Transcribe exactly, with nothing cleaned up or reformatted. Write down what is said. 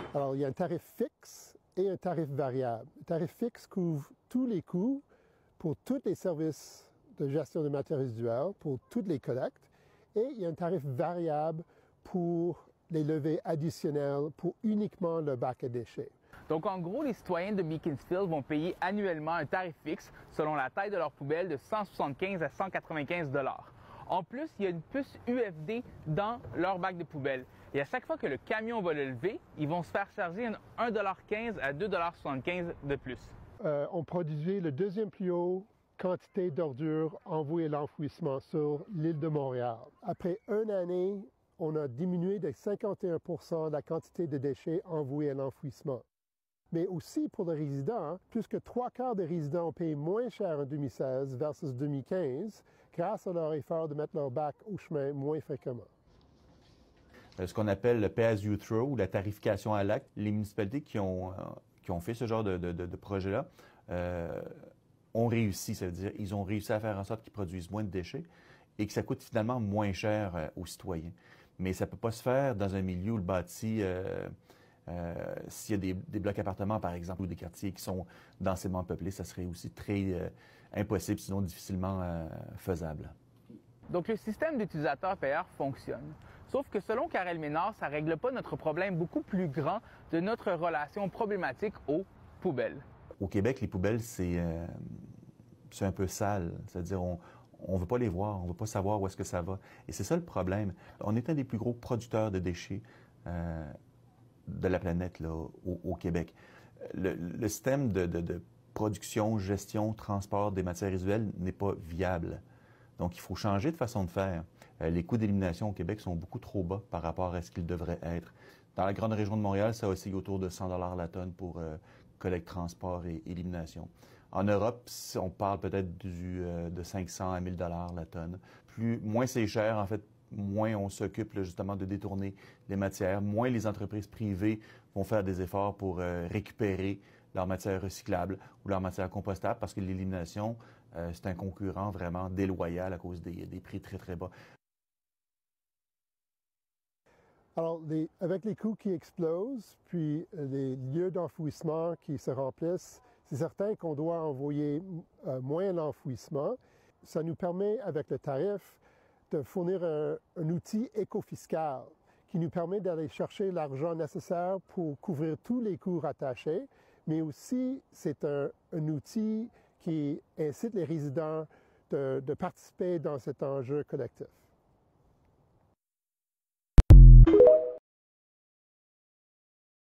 Alors, il y a un tarif fixe et un tarif variable. Le tarif fixe couvre tous les coûts pour tous les services de gestion de matières résiduelles, pour toutes les collectes, et il y a un tarif variable pour les levées additionnelles pour uniquement le bac à déchets. Donc, en gros, les citoyens de Beaconsfield vont payer annuellement un tarif fixe selon la taille de leur poubelle de cent soixante-quinze à cent quatre-vingt-quinze dollars. En plus, il y a une puce U F D dans leur bac de poubelle. Et à chaque fois que le camion va le lever, ils vont se faire charger un dollar quinze à deux dollars soixante-quinze de plus. Euh, on produisait le deuxième plus haut quantité d'ordures envoyées à l'enfouissement sur l'île de Montréal. Après une année, on a diminué de cinquante et un pour cent la quantité de déchets envoyés à l'enfouissement. Mais aussi pour les résidents, plus que trois quarts des résidents ont payé moins cher en deux mille seize versus deux mille quinze grâce à leur effort de mettre leur bac au chemin moins fréquemment. Ce qu'on appelle le pay-as-you-throw ou la tarification à l'acte, les municipalités qui ont, euh, qui ont fait ce genre de, de, de, de projet-là euh, ont réussi. Ça veut dire ils ont réussi à faire en sorte qu'ils produisent moins de déchets et que ça coûte finalement moins cher euh, aux citoyens. Mais ça ne peut pas se faire dans un milieu où le bâti... Euh, Euh, s'il y a des, des blocs appartements, par exemple, ou des quartiers qui sont densément peuplés, ça serait aussi très euh, impossible, sinon difficilement euh, faisable. Donc, le système d'utilisateur-payeur fonctionne. Sauf que selon Karel Ménard, ça ne règle pas notre problème beaucoup plus grand de notre relation problématique aux poubelles. Au Québec, les poubelles, c'est euh, c'est un peu sale. C'est-à-dire, on on ne veut pas les voir, on ne veut pas savoir où est-ce que ça va. Et c'est ça le problème. On est un des plus gros producteurs de déchets euh, de la planète là, au, au Québec. Le, le système de, de, de production, gestion, transport des matières résiduelles n'est pas viable. Donc, il faut changer de façon de faire. Euh, les coûts d'élimination au Québec sont beaucoup trop bas par rapport à ce qu'ils devraient être. Dans la grande région de Montréal, ça oscille autour de cent dollars la tonne pour euh, collecte, transport et élimination. En Europe, on parle peut-être du, euh, de cinq cents à mille dollars la tonne. Plus, moins c'est cher, en fait, moins on s'occupe là, justement de détourner les matières, moins les entreprises privées vont faire des efforts pour euh, récupérer leurs matières recyclables ou leurs matières compostables parce que l'élimination, euh, c'est un concurrent vraiment déloyal à cause des, des prix très, très bas. Alors, les, avec les coûts qui explosent, puis les lieux d'enfouissement qui se remplissent, c'est certain qu'on doit envoyer euh, moins à l'enfouissement. Ça nous permet, avec le tarif, de fournir un, un outil éco-fiscal qui nous permet d'aller chercher l'argent nécessaire pour couvrir tous les coûts rattachés, mais aussi c'est un, un outil qui incite les résidents de, de participer dans cet enjeu collectif.